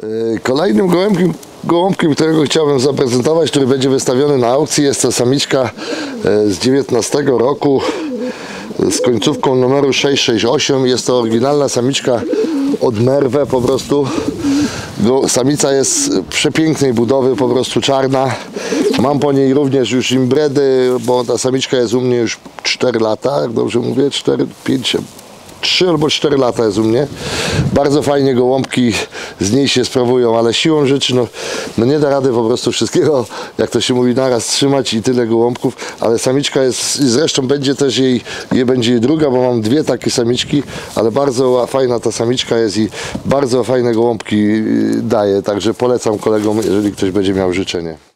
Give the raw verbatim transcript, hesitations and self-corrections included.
Kolejnym gołębkiem, gołąbkiem, którego chciałbym zaprezentować, który będzie wystawiony na aukcji, jest to samiczka z dziewiętnastego roku z końcówką numeru sześć sześć osiem. Jest to oryginalna samiczka od Merwe po prostu. Samica jest przepięknej budowy, po prostu czarna. Mam po niej również już imbredy, bo ta samiczka jest u mnie już cztery lata, jak dobrze mówię, cztery, pięć, trzy albo cztery lata jest u mnie. Bardzo fajnie gołąbki z niej się sprawują, ale siłą rzeczy no, no nie da rady po prostu wszystkiego, jak to się mówi, naraz trzymać i tyle gołąbków, ale samiczka jest, zresztą będzie też jej, jej będzie jej druga, bo mam dwie takie samiczki, ale bardzo fajna ta samiczka jest i bardzo fajne gołąbki daje, także polecam kolegom, jeżeli ktoś będzie miał życzenie.